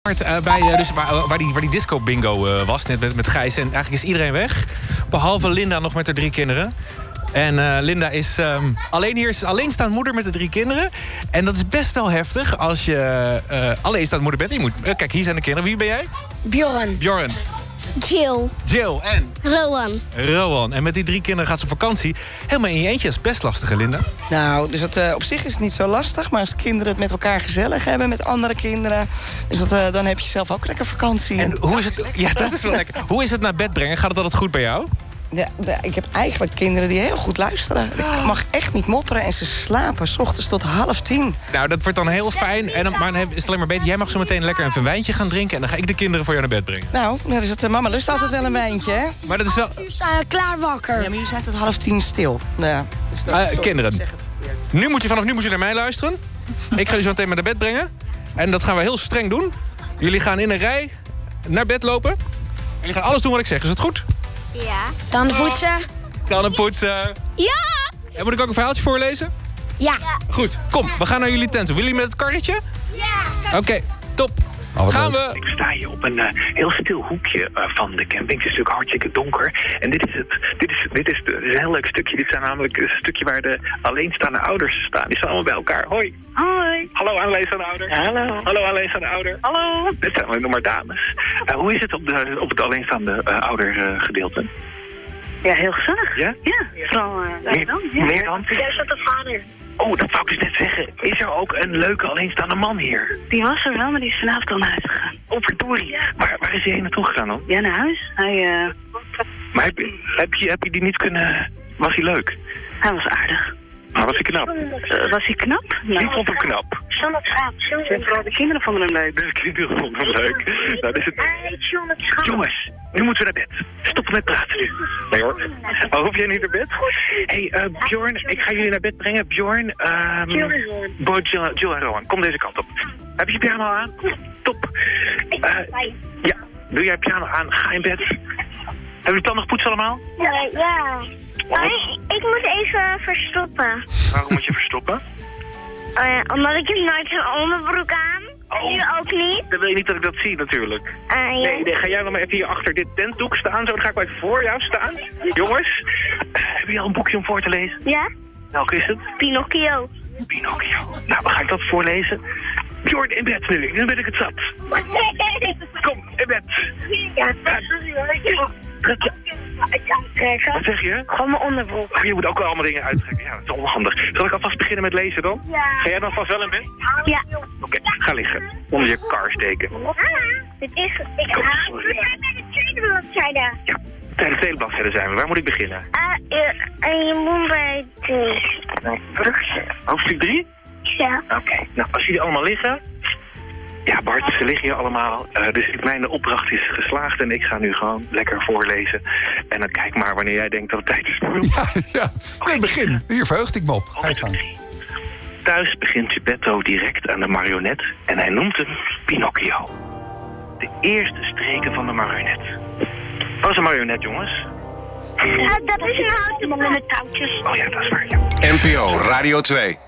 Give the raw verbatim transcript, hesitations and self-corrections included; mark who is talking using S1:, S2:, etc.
S1: Uh, bij, uh, dus waar, uh, waar, die, waar die disco bingo uh, was, net met, met Gijs. En eigenlijk is iedereen weg. Behalve Linda nog met haar drie kinderen. En uh, Linda is um, alleen hier, is alleenstaand moeder met de drie kinderen. En dat is best wel heftig als je uh, alleenstaand moeder bent. Je moet, uh, kijk, hier zijn de kinderen. Wie ben jij?
S2: Bjorn.
S1: Bjorn.
S2: Jill.
S1: Jill en?
S2: Rowan.
S1: Rowan. En met die drie kinderen gaat ze op vakantie. Helemaal in je eentje. Dat is best lastig, hè, Linda?
S3: Nou, dus het, uh, op zich is het niet zo lastig. Maar als kinderen het met elkaar gezellig hebben, met andere kinderen, dus dat, uh, dan heb je zelf ook lekker vakantie.
S1: En hoe is het? Ja, dat is wel lekker. Hoe is het naar bed brengen? Gaat het altijd goed bij jou?
S3: Ja, ik heb eigenlijk kinderen die heel goed luisteren. Ik mag echt niet mopperen en ze slapen 's ochtends tot half tien.
S1: Nou, dat wordt dan heel fijn. En dan, maar dan is het alleen maar beter. Jij mag zo meteen lekker even een wijntje gaan drinken. En dan ga ik de kinderen voor jou naar bed brengen.
S3: Nou, dat is het, mama lust altijd wel een wijntje, hè?
S1: Maar dat is wel...
S2: Nu zijn we klaar wakker.
S3: Ja, maar jullie zijn tot half tien stil. Nou ja, dus dat,
S1: Uh,
S3: sorry,
S1: kinderen,
S3: ik zeg het verkeerd.
S1: nu moet je, vanaf nu moet je naar mij luisteren. Ik ga jullie zo meteen naar bed brengen. En dat gaan we heel streng doen. Jullie gaan in een rij naar bed lopen. En jullie gaan alles doen wat ik zeg. Is het goed?
S2: Ja. Tanden poetsen.
S1: Tanden poetsen.
S2: Ja.
S1: En moet ik ook een verhaaltje voorlezen?
S2: Ja.
S1: Goed, kom. We gaan naar jullie tent. Willen jullie met het karretje?
S2: Ja.
S1: Oké, okay, top.
S4: Oh,
S1: gaan we...
S5: Ik sta hier op een uh, heel stil hoekje uh, van de camping. Het is natuurlijk hartstikke donker. En dit is het. Dit is, dit is, dit is een heel leuk stukje. Dit zijn namelijk een stukje waar de alleenstaande ouders staan. Die staan allemaal bij elkaar. Hoi.
S6: Hoi.
S5: Hallo alleenstaande ouder.
S6: Hallo.
S5: Hallo alleenstaande ouder.
S6: Hallo.
S5: Dit zijn alleen nog maar dames. Uh, hoe is het op, de, op het alleenstaande uh, ouder uh, gedeelte?
S6: Ja, heel gezellig.
S5: Ja?
S6: Ja. Vooral uh,
S5: meer,
S6: dan. Ja.
S5: meer dan?
S6: Jij is dat de vader.
S5: Oh, dat wou ik dus net zeggen. Is er ook een leuke alleenstaande man hier?
S6: Die was er wel, maar die is vanavond al naar huis gegaan.
S5: Oh, verdorie. Ja. Waar, waar is hij heen naartoe gegaan dan?
S6: Ja, naar huis. Hij, uh...
S5: Maar heb, heb, je, heb je die niet kunnen... Was hij leuk?
S6: Hij was aardig.
S5: Maar was hij knap?
S6: Uh, was hij knap?
S5: Wie
S6: Nou,
S5: vond hem knap?
S6: John het schaap. Vooral de kinderen vonden hem leuk.
S5: De kinderen vonden hem leuk. Nou, dus het...
S6: John het schaap.
S5: Jongens, nu moeten we naar bed. Stoppen met praten nu. Nee hoor. Oh, hoef jij niet naar bed? Hé, hey, uh, Bjorn, ik ga jullie naar bed brengen. Bjorn, um,
S6: Jill en Rowan.
S5: Boy, Jill, Jill en Rowan, kom deze kant op. Heb je je piano aan? Top. Uh, ja, doe jij piano aan, ga in bed. Hebben jullie tanden gepoetst allemaal?
S2: Ja. ja. Maar ik, ik moet even verstoppen.
S5: Waarom moet je verstoppen?
S2: Uh, omdat ik heb nooit een onderbroek aan.
S5: Oh.
S2: En nu ook niet.
S5: Dan wil je niet dat ik dat zie natuurlijk.
S2: Uh, ja.
S5: Nee, nee, ga jij dan maar even hier achter dit tentdoek staan. Zo, dan ga ik maar even voor jou staan. Jongens, uh, heb je al een boekje om voor te lezen?
S2: Ja?
S5: Welk is het?
S2: Pinocchio.
S5: Pinocchio. Nou, dan ga ik dat voorlezen. Bjorn, in bed nu. Nu ben ik het zat. Kom, in bed.
S2: Ja,
S5: Wat zeg je?
S2: gewoon mijn onderbroek.
S5: Oh, je moet ook wel allemaal dingen uittrekken. Ja, dat is onhandig. Zal ik alvast beginnen met lezen dan?
S2: Ja.
S5: Ga jij dan vast wel in bed?
S2: Ja.
S5: Oké, okay, ga liggen. Onder je kar steken.
S2: Dit is... Ik
S5: Kom,
S2: ga
S5: sorry.
S2: bij de tweede bladzijde.
S5: Ja, tijdens de tweede bladzijde zijn we. Waar moet ik beginnen?
S2: Uh, uh, en je moet bij de brugje.
S5: Hoofdstuk drie?
S2: Ja.
S5: Oké, okay. Nou, als jullie allemaal liggen... Ja, Bart, ze liggen hier allemaal. Uh, dus mijn opdracht is geslaagd en ik ga nu gewoon lekker voorlezen. En dan kijk maar wanneer jij denkt dat het tijd is voor hem.
S4: Ja, ja. Nee, begin. Hier verheugt ik me op. Ga je gang.
S5: Thuis begint Geppetto direct aan de marionet en hij noemt hem Pinocchio. De eerste streken van de marionet. Wat is een marionet, jongens?
S2: Uh, dat is een houten bal met touwtjes.
S5: Oh ja, dat is waar, ja.
S7: N P O Radio twee.